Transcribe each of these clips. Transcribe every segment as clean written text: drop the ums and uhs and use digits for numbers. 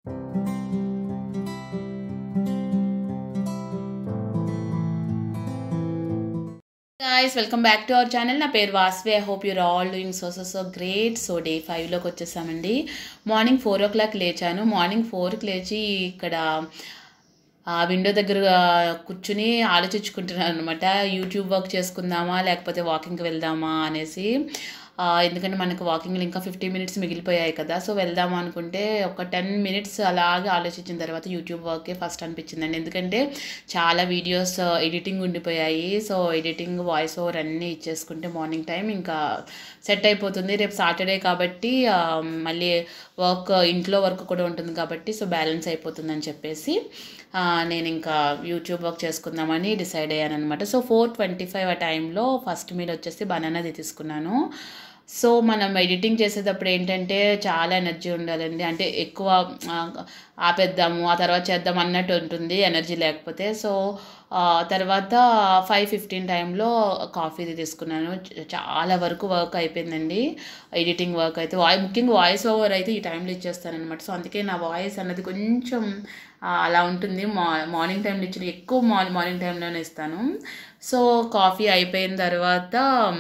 guys, welcome back to our channel. నా పేరు వాస్వి. I hope you're all doing so great. So day 5లోకి వచ్చేసామండి. మార్నింగ్ 4 o'clock లేచాను. మార్నింగ్ 4కి లేచి ఇక్కడ విండో దగ్గర కూర్చుని ఆలోచించుకుంటున్నాను అనమాట. యూట్యూబ్ వర్క్ చేసుకుందామా లేకపోతే వాకింగ్కి వెళ్దామా అనేసి. ఎందుకంటే మనకు వాకింగ్లో ఇంకా 50 minutes మిగిలిపోయాయి కదా. సో వెళ్దాము అనుకుంటే ఒక 10 minutes అలాగే ఆలోచించిన తర్వాత యూట్యూబ్ వర్కే ఫస్ట్ అనిపించిందండి. ఎందుకంటే చాలా వీడియోస్ ఎడిటింగ్ ఉండిపోయాయి. సో ఎడిటింగ్ వాయిస్ ఓవర్ అన్నీ ఇచ్చేసుకుంటే మార్నింగ్ టైం ఇంకా సెట్ అయిపోతుంది. రేపు సాటర్డే కాబట్టి మళ్ళీ ఇంట్లో వర్క్ కూడా ఉంటుంది కాబట్టి సో బ్యాలెన్స్ అయిపోతుందని చెప్పేసి నేను ఇంకా యూట్యూబ్ వర్క్ చేసుకుందామని డిసైడ్ అయ్యాను అనమాట. సో 4:25 ఆ టైంలో ఫస్ట్ మీల్ వచ్చేసి బనానాది తీసుకున్నాను. సో మనం ఎడిటింగ్ చేసేటప్పుడు ఏంటంటే చాలా ఎనర్జీ ఉండాలండి. అంటే ఎక్కువ ఆపేద్దాము ఆ తర్వాత చేద్దాం అన్నట్టు ఉంటుంది ఎనర్జీ లేకపోతే. సో తర్వాత 5:15 టైంలో కాఫీది తీసుకున్నాను. చాలా వరకు వర్క్ అయిపోయిందండి. ఎడిటింగ్ వర్క్ అయితే ముఖ్యంగా వాయిస్ ఓవర్ అయితే ఈ టైంలో ఇచ్చేస్తానమాట. సో అందుకే నా వాయిస్ అన్నది కొంచెం అలా ఉంటుంది. మార్నింగ్ టైంలో ఇచ్చిన ఎక్కువ మార్నింగ్ టైంలోనే ఇస్తాను. సో కాఫీ అయిపోయిన తర్వాత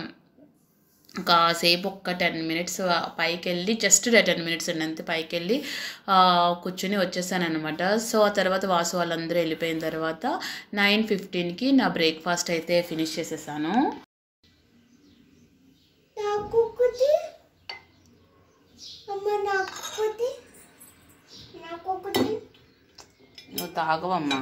కాసేపు ఒక్క 10 minutes పైకి వెళ్ళి జస్ట్ 10 minutes అంతే పైకి వెళ్ళి కూర్చుని వచ్చేసాను అనమాట. సో ఆ తర్వాత వాసు వాళ్ళందరూ వెళ్ళిపోయిన తర్వాత 9:15కి నా బ్రేక్ఫాస్ట్ అయితే ఫినిష్ చేసేసాను. నువ్వు తాగవమ్మా.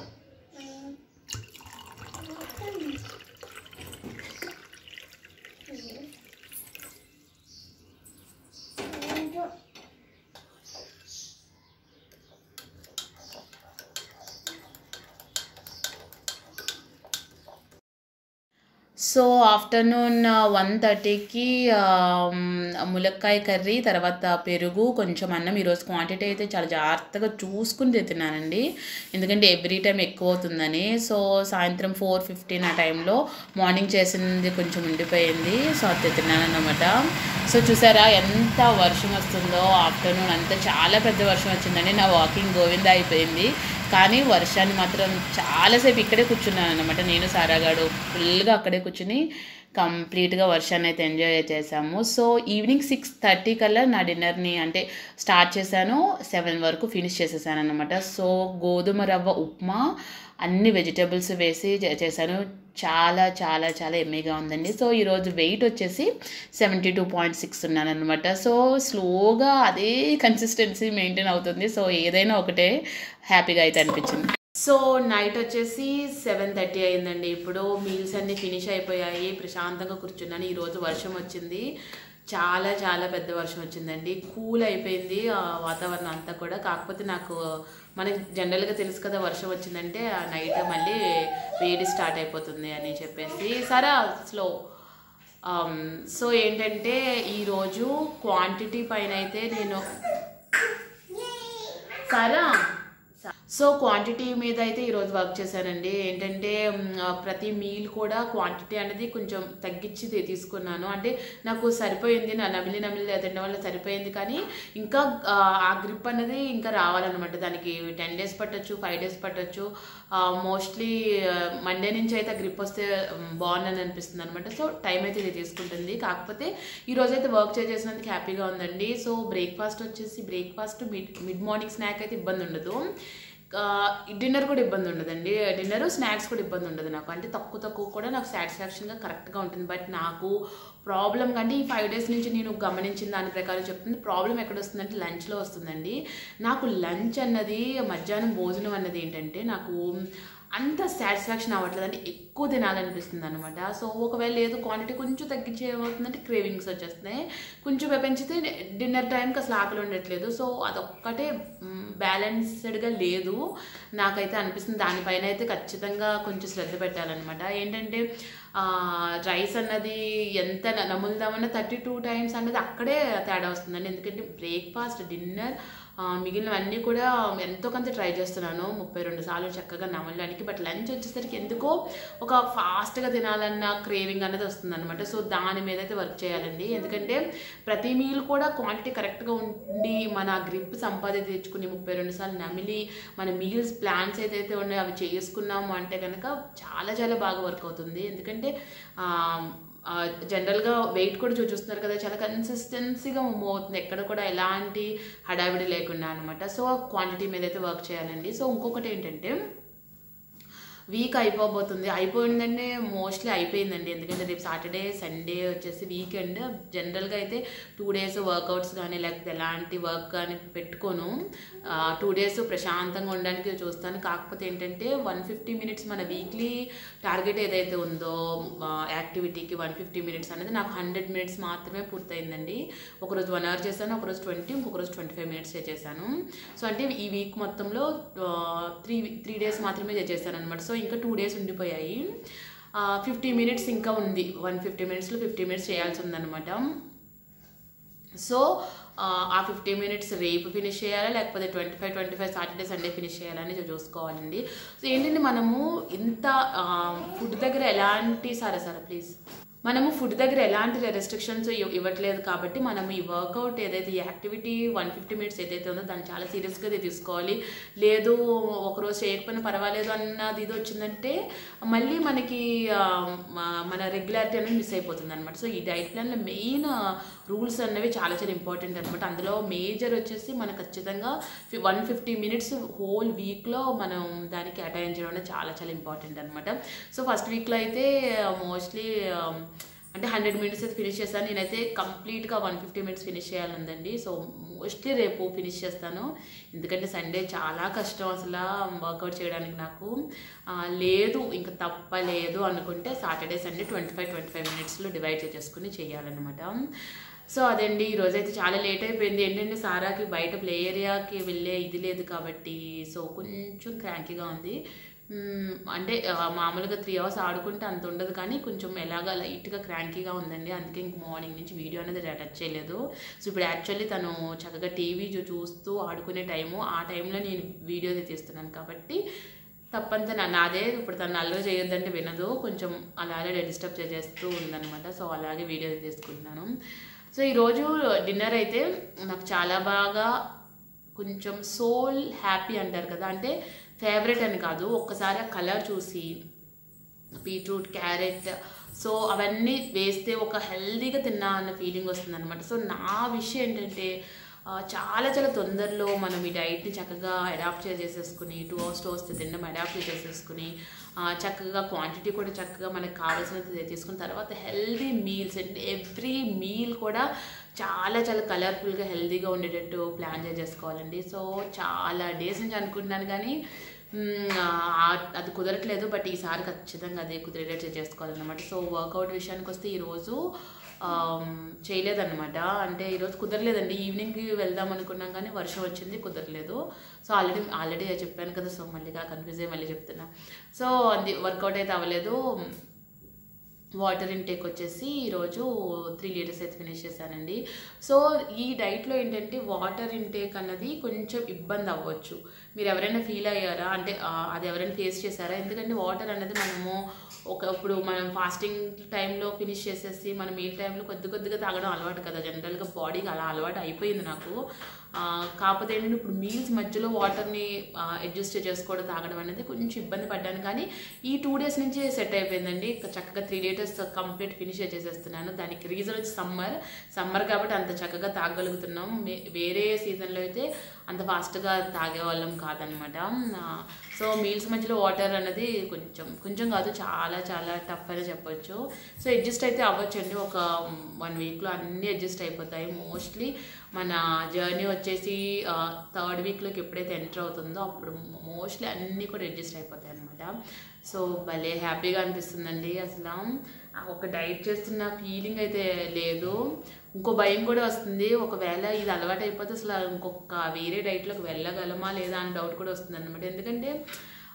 సో ఆఫ్టర్నూన్ 1:30కి ములక్కాయ కర్రీ, తర్వాత పెరుగు, కొంచెం అన్నం. ఈరోజు క్వాంటిటీ అయితే చాలా జాగ్రత్తగా చూసుకుని తిన్నానండి, ఎందుకంటే ఎవ్రీ టైం ఎక్కువ అవుతుందని. సో సాయంత్రం 4:15 ఆ టైంలో మార్నింగ్ చేసింది కొంచెం ఉండిపోయింది. సో అది తిన్నాను అన్నమాట. సో చూసారా ఎంత వర్షం వస్తుందో. ఆఫ్టర్నూన్ అంతా చాలా పెద్ద వర్షం వచ్చిందండి. నా వాకింగ్ గోవింద అయిపోయింది. కానీ వర్షాన్ని మాత్రం చాలాసేపు ఇక్కడే కూర్చున్నాను అనమాట. నేను సారాగాడు ఫుల్గా అక్కడే కూర్చుని కంప్లీట్గా వర్షాన్ని అయితే ఎంజాయ్ చేసాము. సో ఈవినింగ్ 6:30 కల్లా నా డిన్నర్ని అంటే స్టార్ట్ చేశాను. 7 వరకు ఫినిష్ చేసేసాను అనమాట. సో గోధుమ రవ్వ ఉప్మా అన్ని వెజిటేబుల్స్ వేసి చేశాను. చాలా చాలా చాలా ఎమ్మీగా ఉందండి. సో ఈరోజు వెయిట్ వచ్చేసి 72.6 ఉన్నాను అనమాట. సో స్లోగా అదే కన్సిస్టెన్సీ మెయింటైన్ అవుతుంది. సో ఏదైనా ఒకటే హ్యాపీగా అయితే అనిపించింది. సో నైట్ వచ్చేసి 7:30 అయిందండి. ఇప్పుడు మీల్స్ అన్నీ ఫినిష్ అయిపోయాయి. ప్రశాంతంగా కూర్చున్నాను. ఈరోజు వర్షం వచ్చింది, చాలా చాలా పెద్ద వర్షం వచ్చిందండి. కూల్ అయిపోయింది వాతావరణం అంతా కూడా. కాకపోతే నాకు మనకి జనరల్గా తెలుసు కదా, వర్షం వచ్చిందంటే ఆ నైట్ మళ్ళీ వేడి స్టార్ట్ అయిపోతుంది అని చెప్పేసి. సరే స్లో. సో ఏంటంటే ఈరోజు క్వాంటిటీ పైన అయితే నేను సో క్వాంటిటీ మీద అయితే ఈరోజు వర్క్ చేశానండి. ఏంటంటే ప్రతి మీల్ కూడా క్వాంటిటీ అనేది కొంచెం తగ్గించి తీసుకున్నాను. అంటే నాకు సరిపోయింది, నా నమిలి తినడం వల్ల సరిపోయింది. కానీ ఇంకా ఆ గ్రిప్ అనేది ఇంకా రావాలన్నమాట. దానికి 10 days పట్టచ్చు, 5 days పట్టచ్చు. మోస్ట్లీ మండే నుంచి అయితే గ్రిప్ వస్తే బాగుందని అనిపిస్తుంది అనమాట. సో టైం అయితే ఇది తీసుకుంటుంది. కాకపోతే ఈరోజు అయితే వర్క్ చేసినందుకు హ్యాపీగా ఉందండి. So breakfast mid morning snack అయితే ఇబ్బంది ఉండదు. డిన్నర్ కూడా ఇబ్బంది ఉండదండి. డిన్నర్ స్నాక్స్ కూడా ఇబ్బంది ఉండదు నాకు. అంటే తక్కువ కూడా నాకు సాటిస్ఫాక్షన్గా కరెక్ట్గా ఉంటుంది. బట్ నాకు ప్రాబ్లం కంటే ఈ 5 days నుంచి నేను గమనించిన దాని ప్రకారం చెప్తుంది. ప్రాబ్లం ఎక్కడ వస్తుందంటే లంచ్లో వస్తుందండి. నాకు లంచ్ అన్నది, మధ్యాహ్నం భోజనం అన్నది ఏంటంటే నాకు అంత సాటిస్ఫాక్షన్ అవ్వట్లేదు. అంటే ఎక్కువ తినాలనిపిస్తుంది అనమాట. సో ఒకవేళ లేదు క్వాంటిటీ కొంచెం తగ్గించే ఏమవుతుందంటే క్రేవింగ్స్ వచ్చేస్తున్నాయి. కొంచెం పెంచితే డిన్నర్ టైంకి అసలు ఆకలి ఉండట్లేదు. సో అదొక్కటే బ్యాలెన్స్డ్గా లేదు నాకైతే అనిపిస్తుంది. దానిపైన అయితే ఖచ్చితంగా కొంచెం శ్రద్ధ పెట్టాలన్నమాట. ఏంటంటే రైస్ అన్నది ఎంత నములుదామన్నా 32 times అన్నది అక్కడే తేడా వస్తుందండి. ఎందుకంటే బ్రేక్ఫాస్ట్, డిన్నర్, మిగిలినవన్నీ కూడా ఎంతో కొంత ట్రై చేస్తున్నాను 32 సార్లు చక్కగా నమలడానికి. బట్ లంచ్ వచ్చేసరికి ఎందుకో ఒక ఫాస్ట్గా తినాలన్న క్రేవింగ్ అనేది వస్తుంది అనమాట. సో దాని మీద అయితే వర్క్ చేయాలండి. ఎందుకంటే ప్రతి మీల్ కూడా క్వాంటిటీ కరెక్ట్గా ఉండి మన గ్రిప్ సంపాదించి తెచ్చుకుని 32 సార్లు నమిలి మన మీల్స్ ప్లాన్స్ ఏదైతే ఉన్నాయో అవి చేసుకున్నాము అంటే కనుక చాలా చాలా బాగా వర్క్ అవుతుంది. ఎందుకంటే జనరల్గా వెయిట్ కూడా చూస్తున్నారు కదా, చాలా కన్సిస్టెన్సీగా మూవ్ అవుతుంది, ఎక్కడ కూడా ఎలాంటి హడావిడి లేకుండా అనమాట. సో క్వాంటిటీ మీద అయితే వర్క్ చేయాలండి. సో ఇంకొకటి ఏంటంటే వీక్ అయిపోయిందంటే మోస్ట్లీ అయిపోయిందండి. ఎందుకంటే రేపు సాటర్డే సండే వచ్చేసి వీకెండ్. జనరల్గా అయితే 2 days వర్కౌట్స్ కానీ లేకపోతే ఎలాంటి వర్క్ కానీ పెట్టుకోను. 2 days ప్రశాంతంగా ఉండడానికి చూస్తాను. కాకపోతే ఏంటంటే 150 minutes మన వీక్లీ టార్గెట్ ఏదైతే ఉందో యాక్టివిటీకి 150 minutes అనేది నాకు 100 minutes మాత్రమే పూర్తయిందండి. ఒకరోజు 1 hour చేశాను, ఒకరోజు 20, ఇంకొక రోజు 25 minutes చేశాను. సో అంటే ఈ వీక్ మొత్తంలో 3 days మాత్రమే చేశాను అనమాట. సో ఇంకా 2 days ఉండిపోయాయి. 50 minutes ఇంకా ఉంది. 150 minutesలో 50 minutes చేయాల్సి ఉందన్నమాట. సో ఆ 50 minutes రేపు ఫినిష్ చేయాలా లేకపోతే 25 సాటర్డే సండే ఫినిష్ చేయాలని చూసుకోవాలండి. సో ఏంటంటే మనము ఇంత ఫుడ్ దగ్గర ఎలాంటి ప్లీజ్ మనము ఫుడ్ దగ్గర ఎలాంటి రెస్ట్రిక్షన్స్ ఇవ్వట్లేదు కాబట్టి మనం ఈ వర్కౌట్ ఏదైతే ఈ యాక్టివిటీ 150 minutes ఏదైతే ఉందో దాన్ని చాలా సీరియస్గా తీసుకోవాలి. లేదు ఒకరోజు చేయకపోయినా పర్వాలేదు అన్నది ఇది వచ్చిందంటే మళ్ళీ మనకి మన రెగ్యులారిటీ అనేది మిస్ అయిపోతుంది అనమాట. సో ఈ డైట్ ప్లాన్లో మెయిన్ రూల్స్ అనేవి చాలా చాలా ఇంపార్టెంట్ అనమాట. అందులో మేజర్ వచ్చేసి మనకు ఖచ్చితంగా 150 minutes హోల్ వీక్లో మనం దానికి కేటాయించడం అనేది చాలా చాలా ఇంపార్టెంట్ అనమాట. సో ఫస్ట్ వీక్లో అయితే మోస్ట్లీ అంటే 100 minutes అయితే ఫినిష్ చేస్తాను. నేనైతే కంప్లీట్గా 150 minutes ఫినిష్ చేయాలందండి. సో మోస్ట్లీ రేపు ఫినిష్ చేస్తాను. ఎందుకంటే సండే చాలా కష్టం అసలు వర్కౌట్ చేయడానికి నాకు. లేదు ఇంకా తప్పలేదు అనుకుంటే సాటర్డే సండే 25 minutesలో డివైడ్ చేసేసుకుని చేయాలన్నమాట. సో అదండి, ఈరోజైతే చాలా లేట్ అయిపోయింది. ఏంటంటే సారాకి బయట ప్లే ఏరియాకి వెళ్ళే ఇది లేదు కాబట్టి సో కొంచెం క్రాంకీగా ఉంది. అంటే మామూలుగా 3 hours ఆడుకుంటే అంత ఉండదు, కానీ కొంచెం ఎలాగా లైట్గా క్రాంకీగా ఉందండి. అందుకే ఇంక మార్నింగ్ నుంచి వీడియో అనేది టచ్ చేయలేదు. సో ఇప్పుడు యాక్చువల్లీ తను చక్కగా టీవీ చూస్తూ ఆడుకునే టైము, ఆ టైంలో నేను వీడియో తీస్తున్నాను కాబట్టి తప్పంతా నాదే. ఇప్పుడు తను అల్లరి చేయొద్దంటే వినదు, కొంచెం అలాగే డిస్టర్బ్ చేస్తూ ఉందన్నమాట. సో అలాగే వీడియో తీసుకుంటున్నాను. సో ఈరోజు డిన్నర్ అయితే నాకు చాలా బాగా కొంచెం సోల్ హ్యాపీ అంటారు కదా, అంటే ఫేవరెట్ అని కాదు, ఒక్కసారి ఆ కలర్ చూసి బీట్రూట్, క్యారెట్, సో అవన్నీ వేస్తే ఒక హెల్దీగా తిన్నా అన్న ఫీలింగ్ వస్తుంది అనమాట. సో నా విషయం ఏంటంటే చాలా చాలా తొందరలో మనం ఈ డైట్ని చక్కగా అడాప్ట్ చేసేసుకుని 2 hours వస్తే తినడం అడాప్ట్ చేసేసుకుని చక్కగా క్వాంటిటీ కూడా చక్కగా మనకు కావాల్సినది తీసుకున్న తర్వాత healthy meals and every meal కూడా చాలా చాలా కలర్ఫుల్గా హెల్దీగా ఉండేటట్టు ప్లాన్ చేసుకోవాలండి. సో చాలా డేస్ నుంచి అనుకుంటున్నాను కానీ అది కుదరట్లేదు. బట్ ఈసారి ఖచ్చితంగా అదే కుదిరేటట్టు చేసుకోవాలన్నమాట. సో వర్కౌట్ విషయానికి వస్తే ఈరోజు చేయలేదన్నమాట. అంటే ఈరోజు కుదరలేదండి. ఈవినింగ్కి వెళ్దాం అనుకున్నాం కానీ వర్షం వచ్చింది, కుదరలేదు. సో ఆల్రెడీ చెప్పాను కదా, సో మళ్ళీ కన్ఫ్యూజ్ అయ్యి మళ్ళీ చెప్తున్నా. సో అది వర్కౌట్ అయితే అవ్వలేదు. వాటర్ ఇంటేక్ వచ్చేసి ఈరోజు 3 liters అయితే ఫినిష్ చేశానండి. సో ఈ డైట్లో ఏంటంటే వాటర్ ఇంటేక్ అన్నది కొంచెం ఇబ్బంది అవ్వచ్చు. మీరు ఎవరైనా ఫీల్ అయ్యారా అంటే అది ఎవరైనా ఫేస్ చేశారా? ఎందుకంటే వాటర్ అనేది మనము ఇప్పుడు మనం ఫాస్టింగ్ టైంలో ఫినిష్ చేసేసి మన మీల్ టైంలో కొద్దిగా తాగడం అలవాటు కదా, జనరల్గా బాడీకి అలా అలవాటు అయిపోయింది నాకు. కాకపోతే ఏంటంటే ఇప్పుడు మీల్స్ మధ్యలో వాటర్ని అడ్జస్ట్ చేసుకోవడం తాగడం అనేది కొంచెం ఇబ్బంది పడ్డాను, కానీ ఈ 2 days నుంచి సెట్ అయిపోయిందండి. చక్కగా 3 liters కంప్లీట్ ఫినిష్ చేసేస్తున్నాను. దానికి రీజన్ వచ్చి సమ్మర్ కాబట్టి అంత చక్కగా తాగగలుగుతున్నాం. వేరే సీజన్లో అయితే అంత ఫాస్ట్గా తాగేవాళ్ళం కాదనమాట. సో మీల్స్ మధ్యలో వాటర్ అనేది కొంచెం కాదు, చాలా చాలా టఫ్ అని చెప్పొచ్చు. సో అడ్జస్ట్ అయితే అవ్వచ్చండి. ఒక 1 weekలో అన్నీ అడ్జస్ట్ అయిపోతాయి. మోస్ట్లీ మన జర్నీ వచ్చేసి 3rd weekలోకి ఎప్పుడైతే ఎంటర్ అవుతుందో అప్పుడు మోస్ట్లీ అన్నీ కూడా అడ్జస్ట్ అయిపోతాయి అనమాట. సో భలే హ్యాపీగా అనిపిస్తుందండి. అసలు ఒక డైట్ చేస్తున్న ఫీలింగ్ అయితే లేదు. ఇంకో భయం కూడా వస్తుంది, ఒకవేళ ఇది అలవాటు అయిపోతే అసలు ఇంకొక వేరే డైట్లోకి వెళ్ళగలమా లేదా అని డౌట్ కూడా వస్తుంది అనమాట. ఎందుకంటే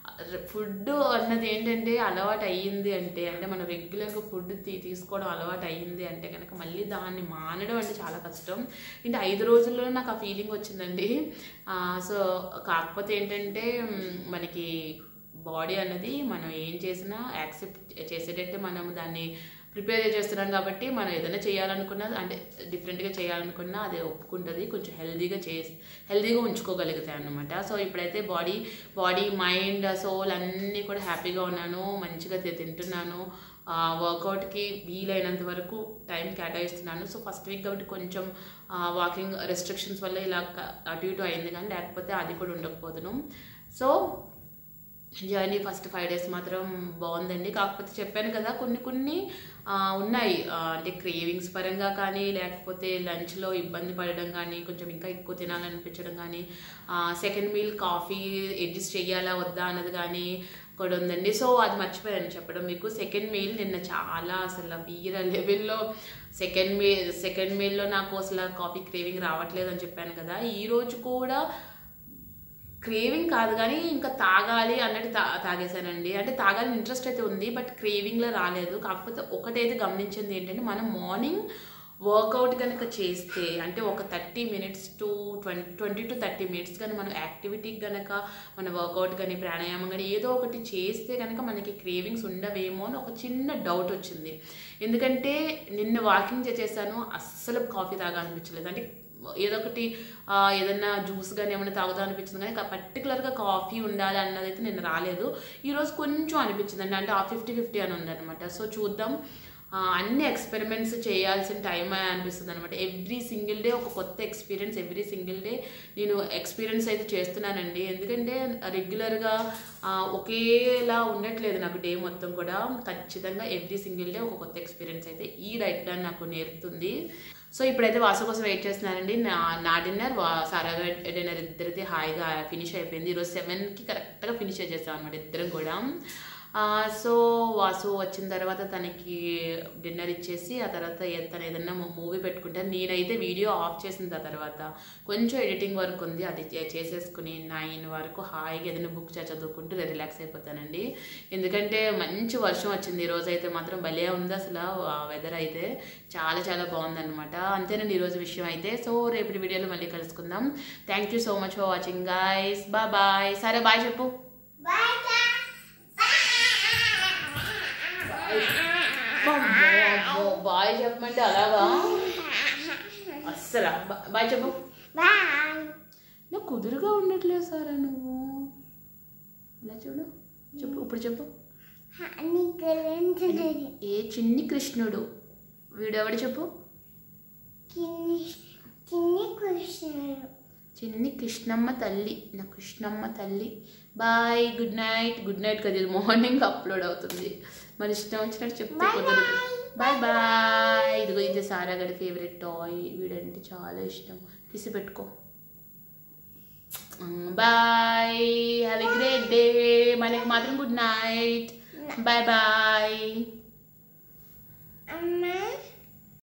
ఫుడ్ అన్నది ఏంటంటే అలవాటు అయ్యింది అంటే మనం రెగ్యులర్గా ఫుడ్ తీసుకోవడం అలవాటు అయ్యింది అంటే కనుక మళ్ళీ దాన్ని మానడం అంటే చాలా కష్టం. అంటే 5 రోజుల్లో నాకు ఆ ఫీలింగ్ వచ్చిందండి. సో కాకపోతే ఏంటంటే మనకి బాడీ అన్నది మనం ఏం చేసినా యాక్సెప్ట్ చేసేటట్టు మనం దాన్ని ప్రిపేర్ చేస్తున్నాం కాబట్టి మనం ఏదైనా చేయాలనుకున్నా అంటే డిఫరెంట్గా చేయాలనుకున్నా అది ఒప్పుకుంటుంది, కొంచెం హెల్దీగా ఉంచుకోగలుగుతాయి అన్నమాట. సో ఇప్పుడైతే బాడీ మైండ్ సోల్ అన్నీ కూడా హ్యాపీగా ఉన్నాను, మంచిగా తింటున్నాను, వర్కౌట్కి వీలైనంత వరకు టైం కేటాయిస్తున్నాను. సో ఫస్ట్ వీక్ కాబట్టి కొంచెం వాకింగ్ రెస్ట్రిక్షన్స్ వల్ల ఇలా అటు ఇటు అయింది, కానీ లేకపోతే అది కూడా ఉండకపోదును. సో జర్నీ ఫస్ట్ 5 days మాత్రం బాగుందండి. కాకపోతే చెప్పాను కదా కొన్ని ఉన్నాయి, అంటే క్రేవింగ్స్ పరంగా కానీ లేకపోతే లంచ్లో ఇబ్బంది పడడం కానీ కొంచెం ఇంకా ఎక్కువ తినాలనిపించడం కానీ సెకండ్ మీల్ కాఫీ అడ్జస్ట్ చెయ్యాలా వద్దా అన్నది కానీ కూడా ఉందండి. సో అది మర్చిపోయాను చెప్పడం మీకు. సెకండ్ మీల్ నిన్న చాలా అసలు వీర లెవెల్లో సెకండ్ మీల్లో నాకు అసలు కాఫీ క్రేవింగ్ రావట్లేదు అని చెప్పాను కదా. ఈరోజు కూడా క్రేవింగ్ కాదు కానీ ఇంకా తాగాలి అన్నట్టు తాగేశానండి. అంటే తాగాలని ఇంట్రెస్ట్ అయితే ఉంది, బట్ క్రేవింగ్లో రాలేదు. కాకపోతే ఒకటైతే గమనించింది ఏంటంటే మనం మార్నింగ్ వర్కౌట్ కనుక చేస్తే అంటే ఒక 30 minutes to 20 to 30 minutes కానీ మనం యాక్టివిటీకి కనుక మన వర్కౌట్ కానీ ప్రాణాయామం కానీ ఏదో ఒకటి చేస్తే కనుక మనకి క్రేవింగ్స్ ఉండవేమో అని ఒక చిన్న డౌట్ వచ్చింది. ఎందుకంటే నిన్న వాకింగ్ చేశాను, అస్సలు కాఫీ తాగాలనిపించలేదు. అంటే ఏదో ఒకటి ఏదన్నా జ్యూస్ కానీ ఏమైనా తాగుతా అనిపించింది, కానీ పర్టికులర్గా కాఫీ ఉండాలి అన్నదైతే నేను రాలేదు. ఈరోజు కొంచెం అనిపించిందండి, అంటే 50-50 అని ఉందన్నమాట. సో చూద్దాం, అన్ని ఎక్స్పెరిమెంట్స్ చేయాల్సిన టైం అనిపిస్తుంది అనమాట. ఎవ్రీ సింగిల్ డే ఒక కొత్త ఎక్స్పీరియన్స్, ఎవ్రీ సింగిల్ డే నేను ఎక్స్పీరియన్స్ అయితే చేస్తున్నానండి. ఎందుకంటే రెగ్యులర్గా ఒకేలా ఉండట్లేదు నాకు డే మొత్తం కూడా. ఖచ్చితంగా ఎవ్రీ సింగిల్ డే ఒక కొత్త ఎక్స్పీరియన్స్ అయితే ఈ డైట్ ప్లాన్ నాకు నేర్పుతుంది. సో ఇప్పుడైతే వాసు కోసం వెయిట్ చేస్తున్నానండి. నా డిన్నర్ సారా డిన్నర్ ఇద్దరిది హాయిగా ఫినిష్ అయిపోయింది. ఈరోజు 7కి కరెక్ట్గా ఫినిష్ చేసేస్తాం అనమాట ఇద్దరం కూడా. సో వాసు వచ్చిన తర్వాత తనకి డిన్నర్ ఇచ్చేసి ఆ తర్వాత తను ఏదన్నా మూవీ పెట్టుకుంటాను. నేనైతే వీడియో ఆఫ్ చేసిన తర్వాత కొంచెం ఎడిటింగ్ వర్క్ ఉంది, అది చేసేసుకుని 9 వరకు హాయిగా ఏదైనా బుక్ చదువుకుంటూ రిలాక్స్ అయిపోతానండి. ఎందుకంటే మంచి వర్షం వచ్చింది ఈరోజు అయితే మాత్రం, భలే ఉంది అసలు వెదర్ అయితే చాలా చాలా బాగుందన్నమాట. అంతేనండి ఈరోజు విషయం అయితే. సో రేపటి వీడియోలో మళ్ళీ కలుసుకుందాం. Thank you so much for watching guys. Bye. సరే బాయ్ చెప్పు. బాయ్ చెప్పమంటే అలాగా అస్సలు. బాయ్ చెప్పు. నాకు కుదురుగా ఉండట్లేదు సారా నువ్వు. ఇలా చూడు, చెప్పు ఇప్పుడు చెప్పు. ఏ చిన్ని కృష్ణుడు వీడెవడు చెప్పు. చిన్ని కృష్ణమ్మ తల్లి, నా కృష్ణమ్మ తల్లి. Bye, good night. Good night కదా, ఇది మార్నింగ్ అప్లోడ్ అవుతుంది. మరి ఇష్టం వచ్చినట్టు చెప్తే కుదరదు. బాయ్. ఇదిగో ఇది సారా గడి ఫేవరెట్ టాయ్, వీడంటే చాలా ఇష్టం. కిసి పెట్టుకో. Bye, have a great day. మనకి మాత్రం గుడ్ నైట్. బాయ్.